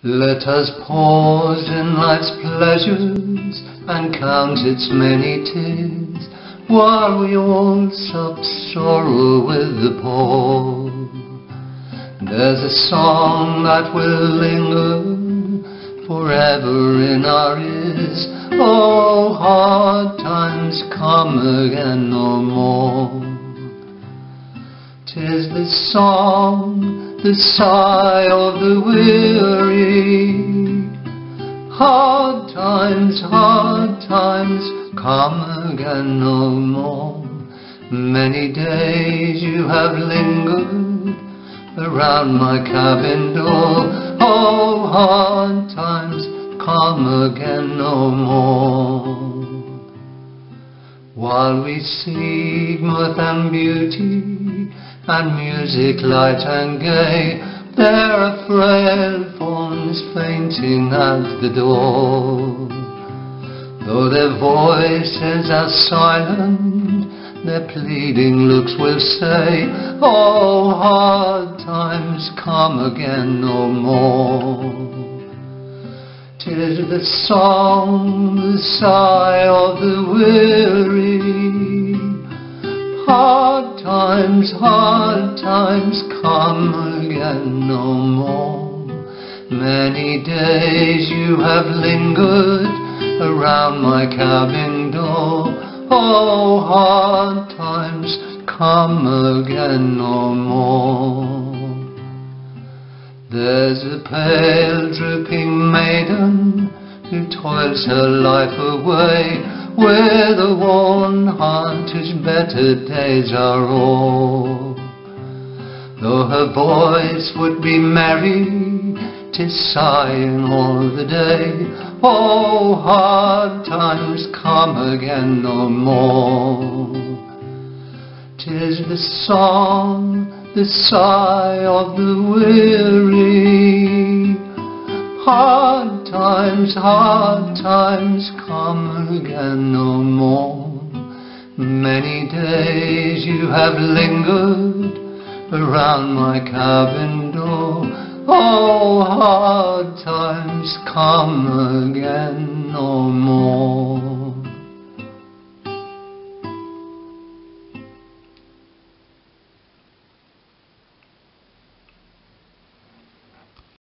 Let us pause in life's pleasures and count its many tears, while we all sup sorrow with the poor. There's a song that will linger forever in our ears. Oh, hard times come again no more. 'Tis the song, the sigh of the weary. Hard times come again no more. Many days you have lingered around my cabin door. Oh, hard times come again no more. While we seek mirth and beauty, and music light and gay, there are frail forms fainting at the door. Though their voices are silent, their pleading looks will say, oh, hard times come again no more. 'Tis the song, the sigh of the weary. Hard times come again no more. Many days you have lingered around my cabin door. Oh, hard times come again no more. There's a pale drooping maiden who toils her life away, with a worn heart whose better days are o'er. Though her voice would be merry, 'tis sighing all the day. Oh, hard times come again no more. 'Tis the song, the sigh of the weary. Hard times come again no more. Many days you have lingered around my cabin door. Oh, hard times come again